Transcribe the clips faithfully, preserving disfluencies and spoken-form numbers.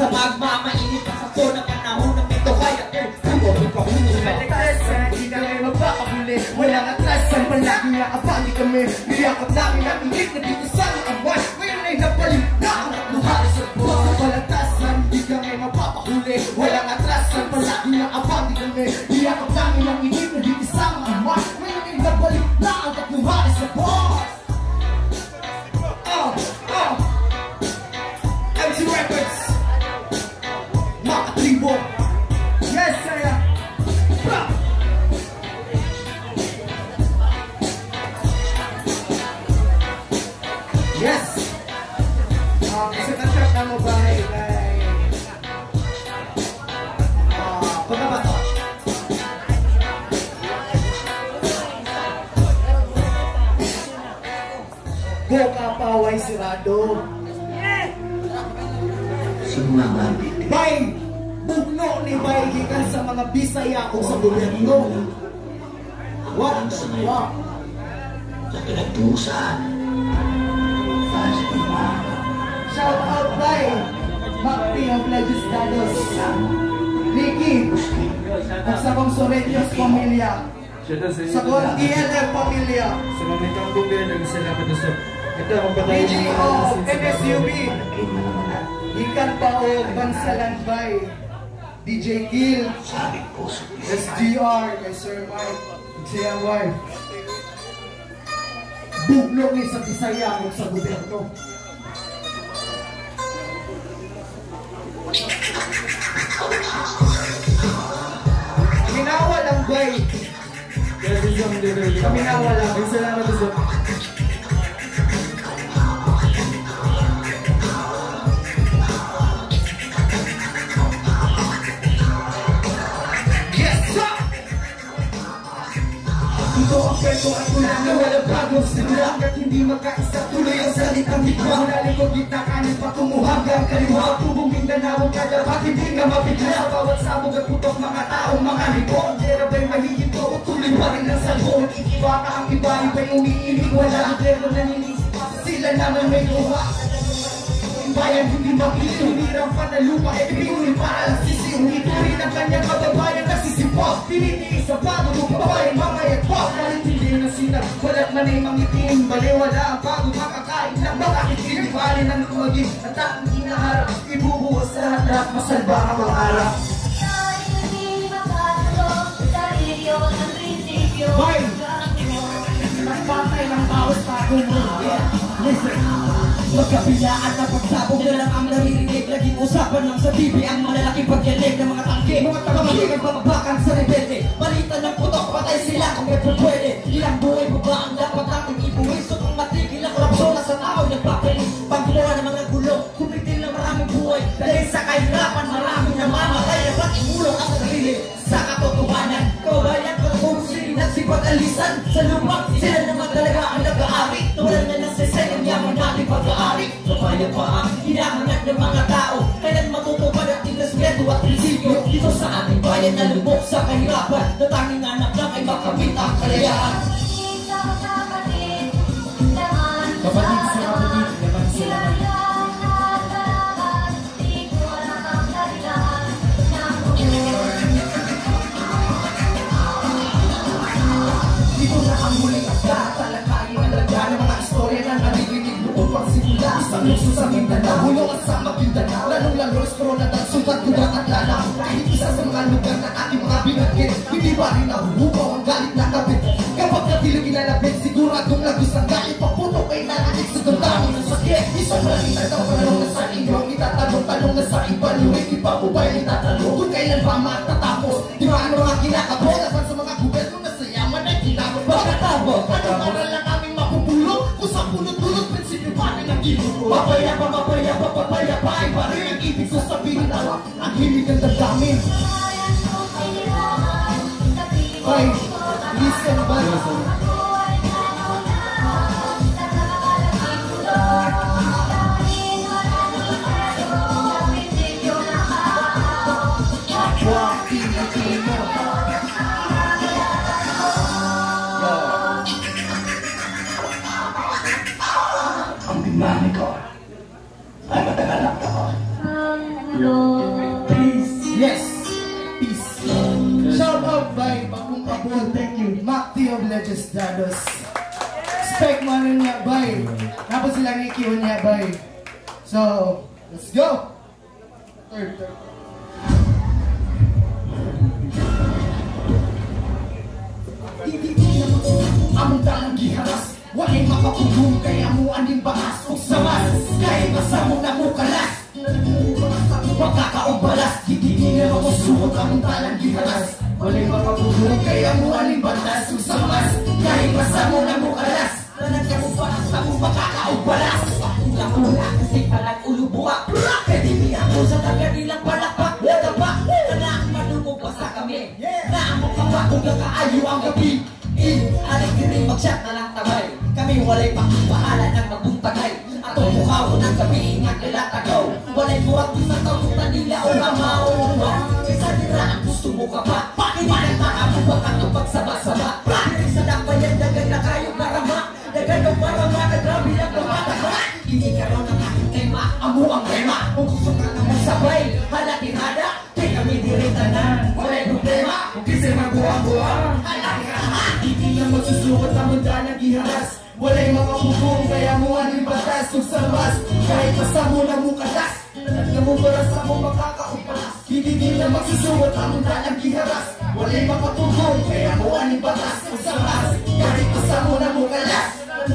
Sa magmamainit pa sa po na panahon na pito kaya eh Hugo, ikaw-hugo Malaglasan, di kami magpapahuli Walang atlasan, palagi nga abang di kami Niyakap namin ang ingit na dito sa awan Ngayon ay napalit na ang luhari sa buwan Malaglasan, di kami magpapahuli Walang atrasan, palagi nga abang di kami Niyakap namin ang ingit na dito sa awan Ngayon ay napalit na ang luhari sa buwan Oh, oh M C Records Mga tribo Yes, sir Yes! Um, isa na shot na mo ba ay uh, pagka ba to? Go kapaway sirado Sumamabit Bay! Bugno ni Bay gikan sa mga Bisaya o sa gobyerno What the fuck? Sa pinagtusan Shout out by Makti of Legislados Ricky at sa kong Soretios Pamilya sa kong D L F Pamilya sa mga kampong din ang salamat sa ito ang B G O M S U B Ikan pa o Bansalan by D J Gil S G R kay Sir Mike siyang wife Bugno ni sa Bisaya o sa gobyerno Minawa lang bay Minawa lang Salamat sa Yes sir Ito ang kwento at tulang na walang bago Simula hanggat hindi magkaisa tuloy ang salitang bigwa Mulalim ko gitna kanin patungo hanggang kaliwa Tubong Mindanao kada bakit hindi nga mabigla Sa bawat sabog at putok mga taong mga libon Dera ba'y mahigit ko o tuloy pa rin ang salbon Baka ang iba iba'y umiinig Wala gobyerno naninisip sila naman may luha Bayan hindi makili, humirang pa na lupa E pinunin para lang sisiw Ituloy ng kanyang kababayan na sisipos Tinitiis sa bago ng babayan mga yagpos Kahit hindi na sinag, walat man ay mangitim Baliwala ang bago makakain lang Bakit hindi bali ng maging At ang inaharap, ibubuwas sa lahat Masalba ang mga harap Boy! Nagpapay ng bawat bagong mga Listen! Magkabilaan na pagsabog na lang ang naririnig Laging usapan lang sa T V ang malalaking pagyalig ng mga tangke Mga tagamali nagbababakan sa rebelde Balita ng putok, patay sila kung may pwede Ilang buhay mo ba ang dapat natin ibuwis So kung matigil ang korupsyon na sa tao nagpapalis Paggawa ng mga gulo, kumitil ng maraming buhay Dahil sa kahirapan maraming namamatay Dapat imulong ang sarili sa katotohanan Kawayan ko kung sinasipag alisan Sa lumang sila naman talaga ang nag-aari Tuwalan na ng sesenong yaman natin pag-aari Kapaya pa ang hinahangat ng mga tao Kailan matutupad ang respeto at prinsipyo Dito sa ating bayan na lubok sa kahirapan Na tanging anak lang ay makamit ang kalayaan Kapatid sa kapatid, naman sila Dito na ang muling agda Talakayin ang lagda ng mga istorya na naririnig noong pagsimula Isang luso sa Mindanao, hulong at sa Maguindanao Lalong-lalo restro na dansugat, kudat at lanaw Kahit isa sa mga lugar na ating mga binagkit Hindi ba rin nahuhubaw ang galit na kapit Kapag natilog inalapit, siguradong lagos ang galit Paputok ay nalanik sa damdamin ng sakit Isang malinag ang panalong na sa inyo Itatanong-tanong na sa iba, luwit iba mo ba'y itatanong Kung kailan ba matatapos Di ba ang mga kinakabot Laban sa mga gobyerno na sa yaman ay kinakabot Pagkatapos, ano para lang aming mapupulong Kung sa punot-punot, prinsipyo pa rin ang ginulo Papaya pa, papaya pa, papaya pa Ay pa rin ang ibig ko sabihin na Ang himig ang damdamin Ay, listen ba? Wala po silang ikiwan niya, bay. So, let's go! Third, third. Among dalang giharas, walay makapugong kaya mo aning bahas o samas, kahit basa mo na mo kalas. Magkakaobalas, hindi na ako suot among dalang giharas, walay makapugong kaya mo aning bahas o samas, kahit basa mo na mo kalas. Nanagyan mo pa sa mo magkakaobalas. Nakula kasi palang ulubuak, pwede mi ako sa tagadilang palakpak. Nagapa, na madungo pa sa kami, na among kapakong nakaayo ang gabi. Aling diri mag-shot na lang tabay, kami walay pakipahala ng mabuntagay. Atong mukha ko ng gabi nga nilatagaw, walay buwag sa tawutan nila o amaw. Isa nila ang gusto mo ka pa, hindi na maabubak ang pagsaba-saba. Hindi sa dapayan dagan na kayo marama, dagan ng marama na grabe ang lumatama. Hindi ka ron ang aking tema, amo ang tema. Kung gusto ka naman sabay, halatin hada, kaya kami diri tanan, walay problema. Kung kasi magbuwang-buwang, halatin hada. Hindi na magsusukat ang munda ng giharas, walay makapugong kaya mo aning batas o samas, kahit basa mo na mo kalas. Nanagyan mo para sa mo makakaupalas. Hindi din na magsusukat ang munda ng giharas, walay makapugong kaya mo aning batas o samas, kahit basa mo na mo kalas.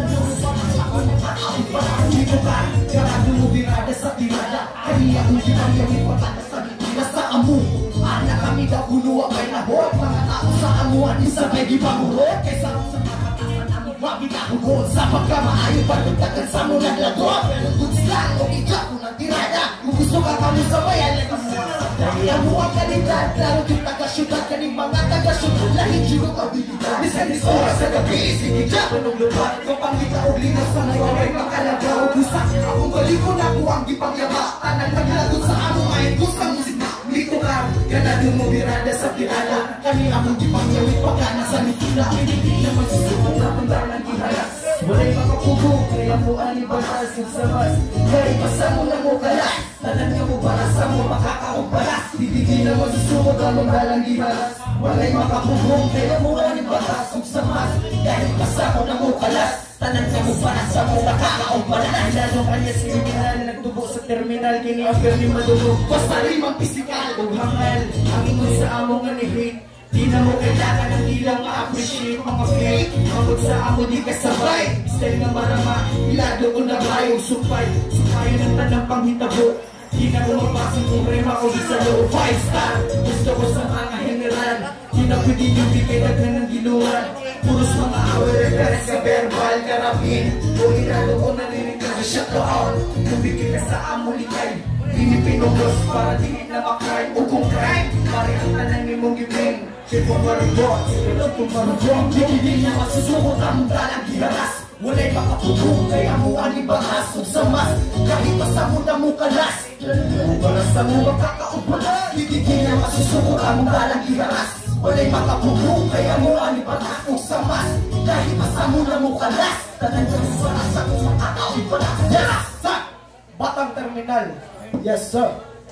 Dito ka, karado mo birada sa tirada, kaya akong ginagawin patata sa bitira sa amu. Anak kami daw kuluwa kay nabot, mga tao sa amuan isabay gipangurot, kaysa sa mga tasan aming wabinahugod, sa pagkamaayo pagdagdagan sa mo naglagot. Pero goods lang o ikaw kung nagtirada, kung gusto ka kami sabay alam mo dahil ang muwang kalidad, lalo yung taga-syudad kaning mga taga-syudad, lahit yung abilidad. Misanis oras sa gabi, sige ka panong lupa, kapangita o linas sa ngayon ay makalaga o busa. Akong galiko na ko ang ipangyama, tanang naglagot sa among ay kusang musika. Dito ka, ganado mo birada sa tirada, kami among ipangyawit pagkana sa mitula. Hindi na magsusuot na punta ng giharas, walay makapugong kaya mo aning batas yung samas, kahit basa mo na mo kalas. Tanan ka mo para sa mo makakaumbalas. Hindi na magsusuot ang mga dalang giharas, walay makapugong kaya mo aning batas yung samas, kahit basa mo na mo kalas. Tanan ka mo para sa mo makakaumbalas. Lalo kanya si kriminal, nagtubo sa terminal, kini ang perli madugog, basta rimang pisikal o hangal, ang ingon sa among nga ni-hate. Di na mo kailangan ng ilang ma-appreciate mga fake, mangod sa amo di kasabay. Style nga marama, ilado ko na bayo supay, supayo ng tanang panghitabo. Di na mo mapasang problema o di sa low five star. Gusto ko sa mga general, di na pwede yung bigay daghan ng giluan. Puros mga away, reference ka verbal, karapin o ilado ko narinig ka shut to out. Kumigil ka sa amo likay, di ni pinugos para di na makay o kung crime, pare ang tanan ni mong gibing. Shit kung marubot, silog kung marubot. Hindi na magsusukot ang dalang giharas, walay makapugong kaya mo aning bahas o samas, kahit basa mo na mo kalas. Para sa mo makakaupalas. Hindi na magsusukot ang dalang giharas, walay makapugong kaya mo aning bahas o samas, kahit basa mo na mo kalas. Tanan ka mo para sa mo makakaupalas. Yes, sir! Batang Terminal. Yes, sir.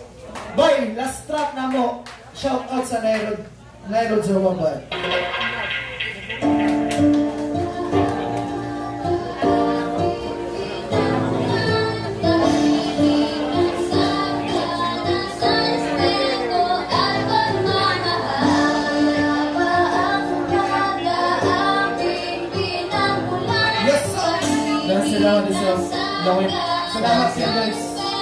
Boy, last track na mo. Shout out sa Nairod. Nairod sa Wabay. Yes, sir. Dahil salamat sa lawin. Salamat siya, guys.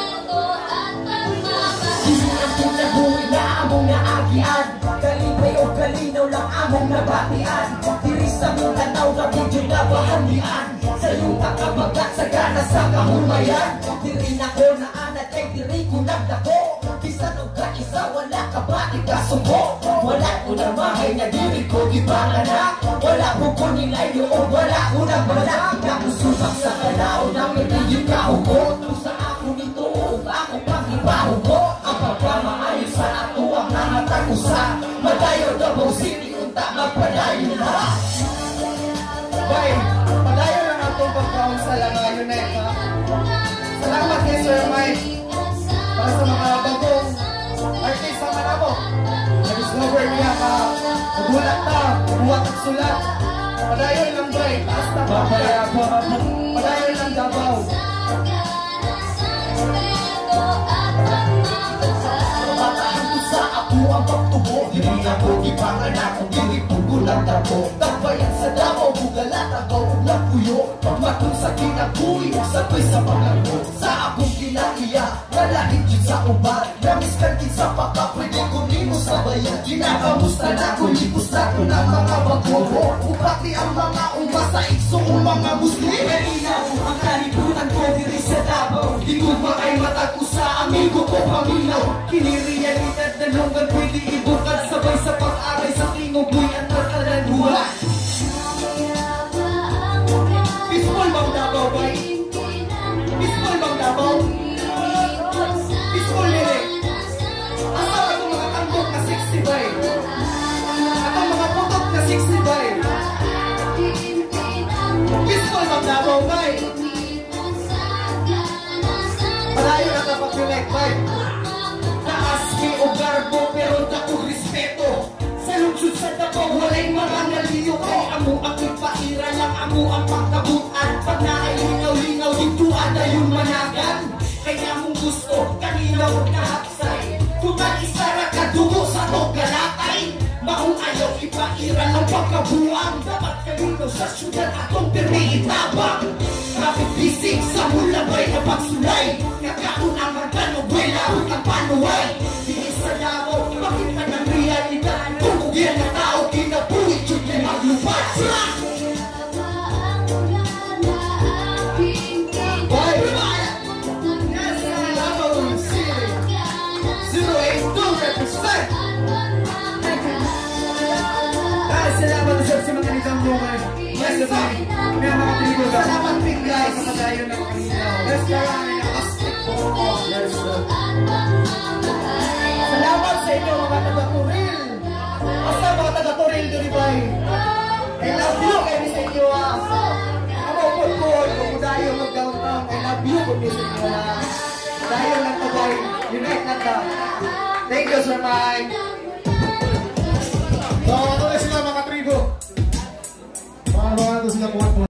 Kung nabuhi na among naagian, kalipay o kalinaw lang among nabatian. Diri sa mong tanaw na medyo nabahandian, sa iyong kakabagat sa gana sa kahumayan. Diri na ko na anad kay diri ko nagdako, bisan o kaisa wala ka ba ikasuko. Wala ko na mahay na diri ko gibangan na, wala ko ko nilayo o wala ko na bala. Nakusubak sa kanao na may yung kaugot, sa ako nito o ako pang ibahugot. Ang pagkamaayo sa ato ang nangatakusa, madayo na mo city unta magpadayo na. Bay, padayo lang atong pagkawang sa langayon na ito. Salamat kay Sir Mike para sa mga bagong artist sa Manabo. Na-discover niya ka, magulat na, mabuhat at sulat. Padayon lang, Bay, taas na pa. Padayon lang daw. Davao. Kabataan ko sa ako ang pagtubo. Hindi ako ipanganak kung hindi pugulang tabo. Tabayan sa Davao, bugalat ako ulang puyo. Pagmatong sa kinakuy, sabay sa pangako. Sa akong kinaiya, nalahit yun sa uban. Namiskan kin sa paka, pwede ko nimo sa bayan. Kinakamusta na ko, lipos na ko ng mga bagobo. Upati ang mga umasa, ikso o mga Muslim. Kaninaw ang kalibutan ko diri sa Davao. Di ko ba ay mata ko sa amigo ko paminaw. Kinirealidad na lunggan pwede ibukad. Sabay sa pag-aray sa tinguboy at matalanuhan. Peaceful bang Davao, bay? Peaceful bang Davao? Peaceful lyric. Asa ako mga tanggok na sixty bay? Ako mga putok na sixty bay? Peaceful bang Davao, bay? Malayo na kapag connect, bay. Naasmi o garbo pero dakong respeto. Sa lungsod sa Davao walay mga naliyo. Kay amo ang ipaira lang amo ang pagkabutan. Pag naay-lingaw-lingaw dito ada yung managan. Kaya mong gusto kanina huwag kahapsay. Tutal isara ka dugo sa to galatay. Maong ayaw ipaira ang pagkabuang. Dapat kanino sa syudad atong pirmi itabang. Traffic bisig sa mulabay na pagsulay. Kakaon ang magkano buwela ang panuway. Dili sa Davao makita ng realidad. Tungkugyan na tao kinabuhi yun yung maglupad. Bay! Yes, Davao City. zero eight two represent. Ah, salamat sa sa mga nitang buhay. Yes, sa may mga tribo ba? Salamat big guys. Kapadayon ng kaninaw. Yes, karami ng basketball. Yes, sir. Salamat sa inyo mga taga-Turil. Basta mga taga-Turil doon bay. I love you kayo sa inyo ah. Ako po po, kung dayo mag-downtown, I love you kung sa inyo ah. Dayo lang to bay. Unite na ta. Thank you sir Mike. So, ito na sila mga tribo. Mga mga ito sila po.